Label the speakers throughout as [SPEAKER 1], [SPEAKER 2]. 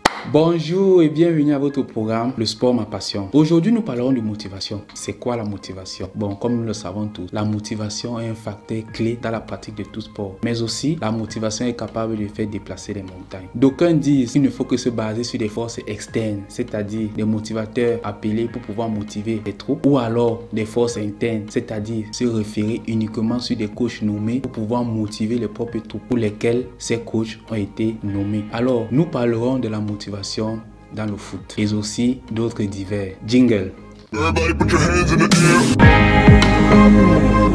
[SPEAKER 1] Bonjour et bienvenue à votre programme Le Sport Ma Passion. Aujourd'hui, nous parlerons de motivation. C'est quoi la motivation? Bon, comme nous le savons tous, la motivation est un facteur clé dans la pratique de tout sport. Mais aussi, la motivation est capable de faire déplacer les montagnes. D'aucuns disent qu'il ne faut que se baser sur des forces externes, c'est-à-dire des motivateurs appelés pour pouvoir motiver les troupes, ou alors des forces internes, c'est-à-dire se référer uniquement sur des coachs nommés pour pouvoir motiver les propres troupes pour lesquels ces coachs ont été nommés. Alors, nous parlerons de la motivation dans le foot et aussi d'autres divers. Jingle. Everybody put your hands in the air.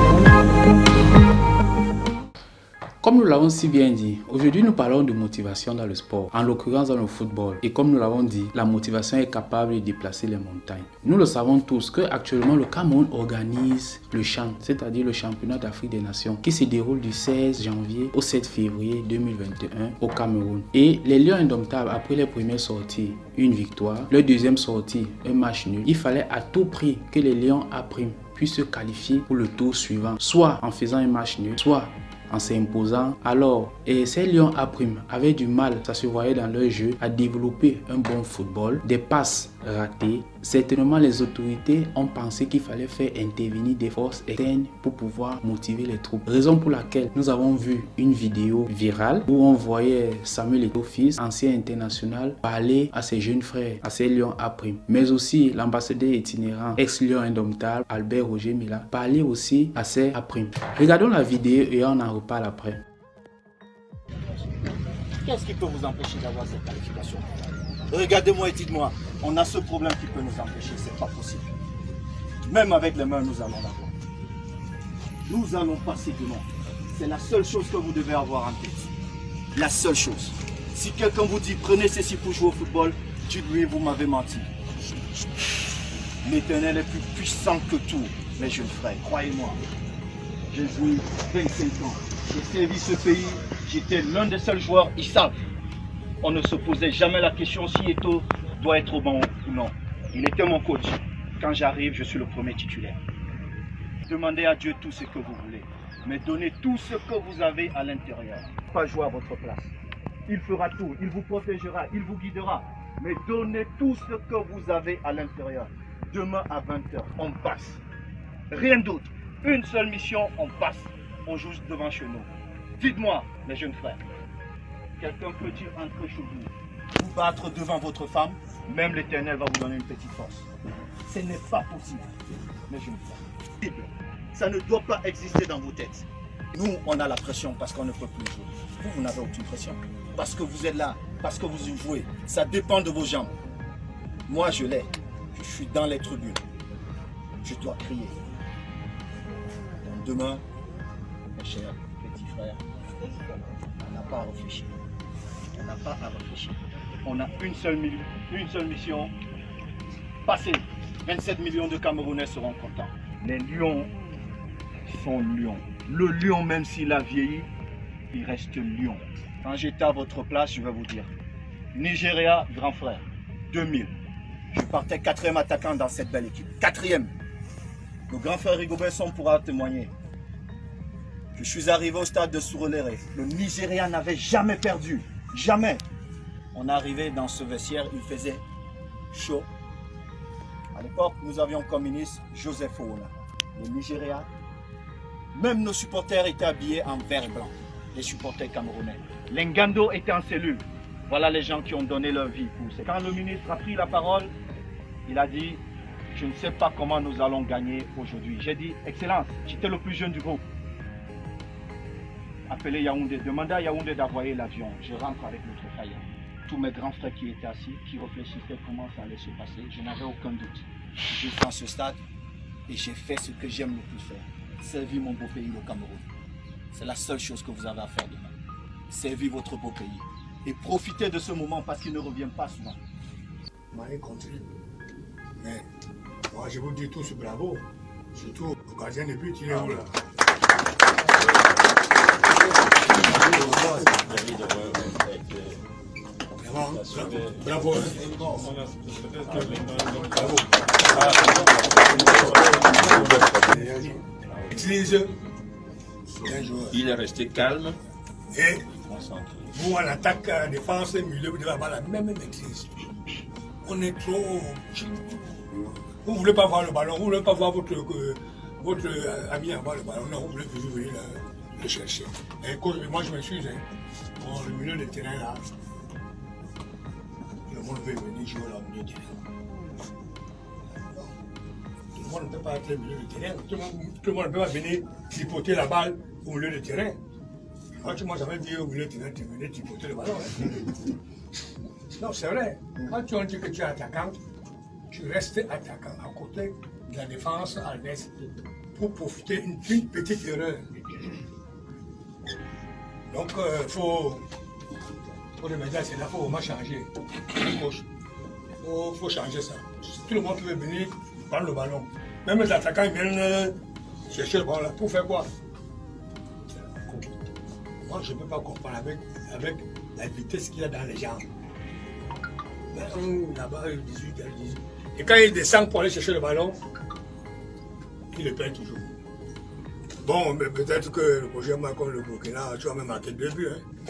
[SPEAKER 1] Comme nous l'avons si bien dit, aujourd'hui nous parlons de motivation dans le sport, en l'occurrence dans le football. Et comme nous l'avons dit, la motivation est capable de déplacer les montagnes. Nous le savons tous que actuellement le Cameroun organise le CHAN, c'est-à-dire le championnat d'Afrique des Nations, qui se déroule du 16 janvier au 7 février 2021 au Cameroun. Et les Lions indomptables, après les premières sorties, une victoire, leur deuxième sortie, un match nul, il fallait à tout prix que les Lions A' puissent se qualifier pour le tour suivant, soit en faisant un match nul, soit en s'imposant. Alors, ces Lions A' avaient du mal, ça se voyait dans leur jeu, à développer un bon football, des passes ratées. Certainement, les autorités ont pensé qu'il fallait faire intervenir des forces externes pour pouvoir motiver les troupes. Raison pour laquelle nous avons vu une vidéo virale où on voyait Samuel Eto'o fils, ancien international, parler à ses jeunes frères, à ces Lions A', mais aussi l'ambassadeur itinérant, ex-Lion indomptable, Albert Roger Mila, parler aussi à ses A'. Regardons la vidéo et on en reparle après.
[SPEAKER 2] Qu'est-ce qui peut vous empêcher d'avoir cette qualification? Regardez-moi et dites-moi, on a ce problème qui peut nous empêcher, c'est pas possible. Même avec les mains, nous allons l'avoir. Nous allons passer devant. C'est la seule chose que vous devez avoir en tête. La seule chose. Si quelqu'un vous dit, prenez ceci pour jouer au football, dites-lui, vous m'avez menti. L'Éternel est plus puissant que tout, mes jeunes frères, croyez-moi. J'ai joué 25 ans, j'ai servi ce pays, j'étais l'un des seuls joueurs, ils savent. On ne se posait jamais la question si Eto'o doit être bon ou non. Il était mon coach. Quand j'arrive, je suis le premier titulaire. Demandez à Dieu tout ce que vous voulez, mais donnez tout ce que vous avez à l'intérieur. Pas jouer à votre place. Il fera tout, il vous protégera, il vous guidera, mais donnez tout ce que vous avez à l'intérieur. Demain à 20 h, on passe. Rien d'autre. Une seule mission, on passe. On joue devant chez nous. Dites-moi, mes jeunes frères, quelqu'un peut-il entrer chez vous, vous battre devant votre femme? Même l'Éternel va vous donner une petite force. Ce n'est pas possible, mes jeunes frères. Ça ne doit pas exister dans vos têtes. Nous, on a la pression parce qu'on ne peut plus jouer. Vous n'avez aucune pression. Parce que vous êtes là, parce que vous y jouez. Ça dépend de vos jambes. Moi, je l'ai. Je suis dans les tribunes. Je dois crier. Donc demain, mes chers petits frères, on n'a pas à réfléchir. On n'a pas à réfléchir. On a une seule mission. Passer. 27 millions de Camerounais seront contents. Les lions sont lions. Le lion, même s'il a vieilli, il reste lion. Quand j'étais à votre place, je vais vous dire. Nigeria, grand frère, 2000. Je partais 4e attaquant dans cette belle équipe. 4e. Le grand frère Rigobert pourra témoigner. Je suis arrivé au stade de Surulere. Le Nigeria n'avait jamais perdu. Jamais. On est arrivé dans ce vestiaire, il faisait chaud. À l'époque, nous avions comme ministre Joseph Owola. Le Nigeria, même nos supporters étaient habillés en vert et blanc. Les supporters camerounais. L'Engando était en cellule. Voilà les gens qui ont donné leur vie pour ça. Quand le ministre a pris la parole, il a dit, je ne sais pas comment nous allons gagner aujourd'hui. J'ai dit, Excellence, j'étais le plus jeune du groupe. Appelez Yaoundé, demandez à Yaoundé d'envoyer l'avion. Je rentre avec notre faillot. Tous mes grands frères qui étaient assis, qui réfléchissaient comment ça allait se passer, je n'avais aucun doute. Je suis dans ce stade et j'ai fait ce que j'aime le plus faire. Servir mon beau pays, le Cameroun. C'est la seule chose que vous avez à faire demain. Servir votre beau pays. Et profitez de ce moment parce qu'il ne revient pas souvent.
[SPEAKER 3] Marie contre. Mais moi je vous dis tous bravo. Surtout le gardien de but, il est où là? Bravo. Utilise.
[SPEAKER 4] Il est resté calme.
[SPEAKER 3] Et Vous, en attaque, en défense, milieu, vous devez avoir la même maîtrise. On est trop... Vous ne voulez pas voir le ballon, vous ne voulez pas voir votre ami avoir le ballon. Non, vous voulez toujours venir le chercher. Et moi, je m'excuse. Bon, le milieu de terrain, là, le monde veut venir jouer là, au milieu de terrain. Tout le monde ne peut pas être au milieu de terrain. Tout le monde ne peut pas venir tripoter la balle au milieu de terrain. Moi, tu m'as jamais dit au milieu de terrain, tu venais tripoter le ballon. Non, c'est vrai. Quand tu as dit que tu es attaquant, tu restes attaquant à côté de la défense à l'est pour profiter d'une petite erreur. Donc, il faut remédier à cela, il faut vraiment changer. Il faut changer ça. Tout le monde peut venir prendre le ballon. Même les attaquants viennent chercher le ballon là. Pour faire quoi? Moi, je ne peux pas comprendre avec la vitesse qu'il y a dans les jambes. Là-bas, 18. Et quand il descend pour aller chercher le ballon, il le perd toujours. Bon, mais peut-être que le prochain match comme le Burkina, tu vas même marquer 2 buts.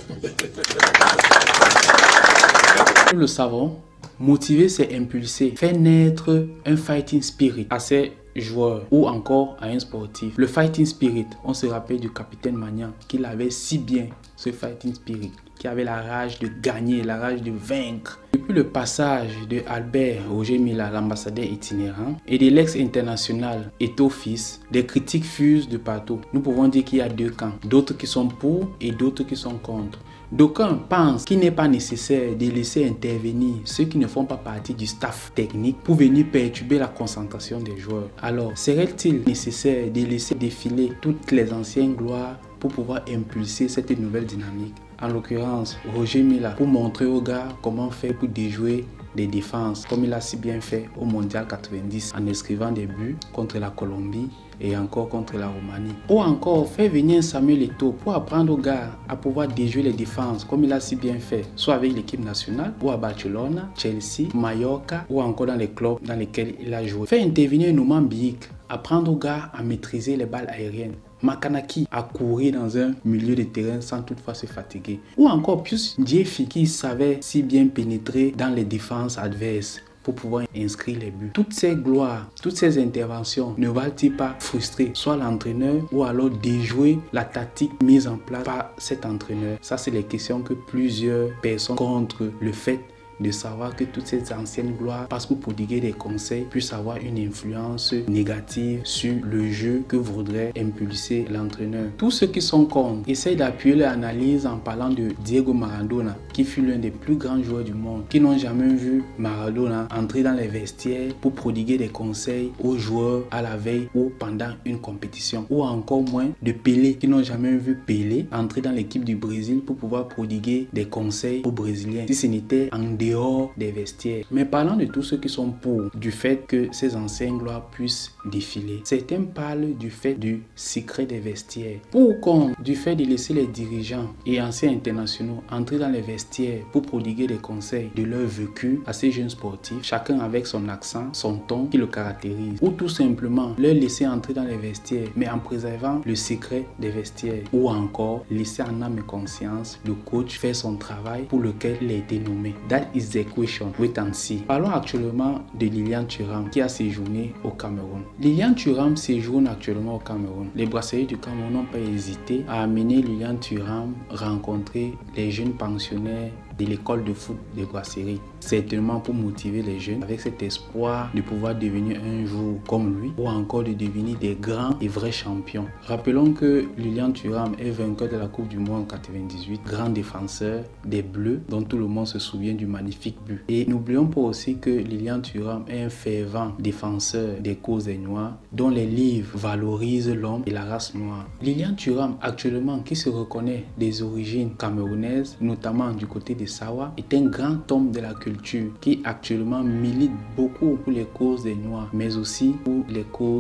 [SPEAKER 1] Nous le savons, motiver c'est impulser, faire naître un fighting spirit à ses joueurs ou encore à un sportif. Le fighting spirit, on se rappelle du capitaine Magnan qu'il avait si bien ce fighting spirit, qui avait la rage de gagner, la rage de vaincre. Depuis le passage de Albert Roger Mila, l'ambassadeur itinérant, et de l'ex-international Eto'o Fils, des critiques fusent de partout. Nous pouvons dire qu'il y a 2 camps, d'autres qui sont pour et d'autres qui sont contre. D'aucuns pensent qu'il n'est pas nécessaire de laisser intervenir ceux qui ne font pas partie du staff technique pour venir perturber la concentration des joueurs. Alors, serait-il nécessaire de laisser défiler toutes les anciennes gloires pour pouvoir impulser cette nouvelle dynamique? En l'occurrence, Roger Mila, pour montrer aux gars comment faire pour déjouer des défenses, comme il a si bien fait au Mondial 90 en inscrivant des buts contre la Colombie et encore contre la Roumanie. Ou encore faire venir Samuel Eto'o pour apprendre aux gars à pouvoir déjouer les défenses comme il a si bien fait, soit avec l'équipe nationale ou à Barcelone, Chelsea, Mallorca ou encore dans les clubs dans lesquels il a joué. Faire intervenir Nouman Biik, apprendre aux gars à maîtriser les balles aériennes. Makanaki a couru dans un milieu de terrain sans toutefois se fatiguer. Ou encore Pius Ndjefi qui savait si bien pénétrer dans les défenses adverses pour pouvoir inscrire les buts. Toutes ces gloires, toutes ces interventions ne valent-ils pas frustrer soit l'entraîneur ou alors déjouer la tactique mise en place par cet entraîneur? Ça, c'est les questions que plusieurs personnes contre le fait de savoir que toutes ces anciennes gloires, parce que prodiguer des conseils, puissent avoir une influence négative sur le jeu que voudrait impulser l'entraîneur. Tous ceux qui sont contre essayent d'appuyer leur analyse en parlant de Diego Maradona, qui fut l'un des plus grands joueurs du monde, qui n'ont jamais vu Maradona entrer dans les vestiaires pour prodiguer des conseils aux joueurs à la veille ou pendant une compétition, ou encore moins de Pelé, qui n'ont jamais vu Pelé entrer dans l'équipe du Brésil pour pouvoir prodiguer des conseils aux Brésiliens, si ce n'était en dehors des vestiaires. Mais parlant de tous ceux qui sont pour du fait que ces anciennes gloires puissent défiler, certains parlent du fait du secret des vestiaires. Pour contre, du fait de laisser les dirigeants et anciens internationaux entrer dans les vestiaires pour prodiguer des conseils de leur vécu à ces jeunes sportifs, chacun avec son accent, son ton qui le caractérise. Ou tout simplement leur laisser entrer dans les vestiaires mais en préservant le secret des vestiaires. Ou encore laisser en âme et conscience le coach faire son travail pour lequel il a été nommé. That is the question. Wait and see. Parlons actuellement de Lilian Thuram qui a séjourné au Cameroun. Lilian Thuram séjourne actuellement au Cameroun. Les brasseries du Cameroun n'ont pas hésité à amener Lilian Thuram rencontrer les jeunes pensionnaires de l'école de foot des brasseries, certainement pour motiver les jeunes avec cet espoir de pouvoir devenir un jour comme lui ou encore de devenir des grands et vrais champions. Rappelons que Lilian Thuram est vainqueur de la Coupe du Monde 98, grand défenseur des Bleus dont tout le monde se souvient du magnifique but. Et n'oublions pas aussi que Lilian Thuram est un fervent défenseur des causes des Noirs dont les livres valorisent l'homme et la race noire. Lilian Thuram actuellement qui se reconnaît des origines camerounaises, notamment du côté de Sawa, est un grand homme de la culture qui actuellement milite beaucoup pour les causes des Noirs, mais aussi pour les causes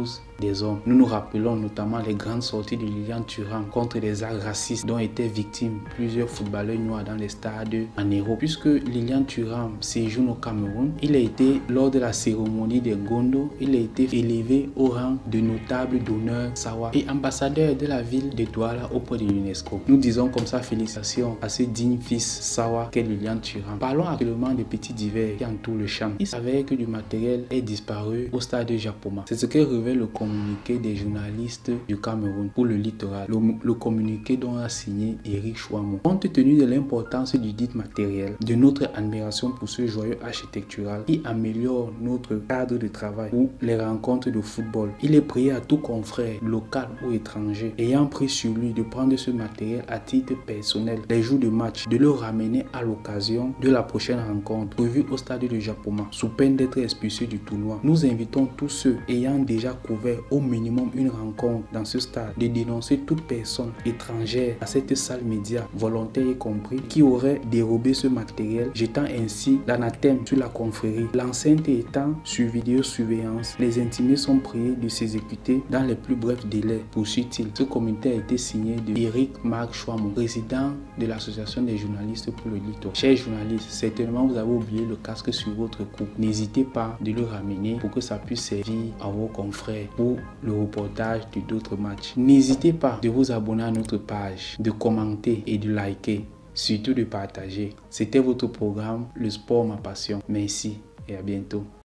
[SPEAKER 1] des hommes. Nous nous rappelons notamment les grandes sorties de Lilian Thuram contre des actes racistes dont étaient victimes plusieurs footballeurs noirs dans les stades en Europe. Puisque Lilian Thuram séjourne au Cameroun, il a été, lors de la cérémonie des Gondo, il a été élevé au rang de notable d'honneur Sawa et ambassadeur de la ville de Douala auprès de l'UNESCO. Nous disons comme ça félicitations à ce digne fils Sawa qu'est Lilian Thuram. Parlons actuellement des petits divers qui entourent le champ. Il s'avère que du matériel est disparu au stade de Japoma. C'est ce que révèle le communiqué des journalistes du Cameroun pour le littoral. Le communiqué dont a signé Eric Chouamou. Compte tenu de l'importance du dit matériel, de notre admiration pour ce joyau architectural qui améliore notre cadre de travail ou les rencontres de football, il est prié à tout confrère, local ou étranger, ayant pris sur lui de prendre ce matériel à titre personnel les jours de match, de le ramener à l'occasion de la prochaine rencontre prévue au stade de Japoma, sous peine d'être expulsé du tournoi. Nous invitons tous ceux ayant déjà couvert au minimum une rencontre dans ce stade de dénoncer toute personne étrangère à cette salle média, volontaire y compris, qui aurait dérobé ce matériel, jetant ainsi l'anathème sur la confrérie. L'enceinte étant sur vidéosurveillance, les intimés sont priés de s'exécuter dans les plus brefs délais, poursuit-il. Ce comité a été signé de Eric Marc Chouamou, président de l'association des journalistes pour le littoral. Chers journalistes, certainement vous avez oublié le casque sur votre cou. N'hésitez pas de le ramener pour que ça puisse servir à vos confrères pour le reportage de d'autres matchs. N'hésitez pas de vous abonner à notre page, de commenter et de liker, surtout de partager. C'était votre programme Le Sport Ma Passion. Merci et à bientôt.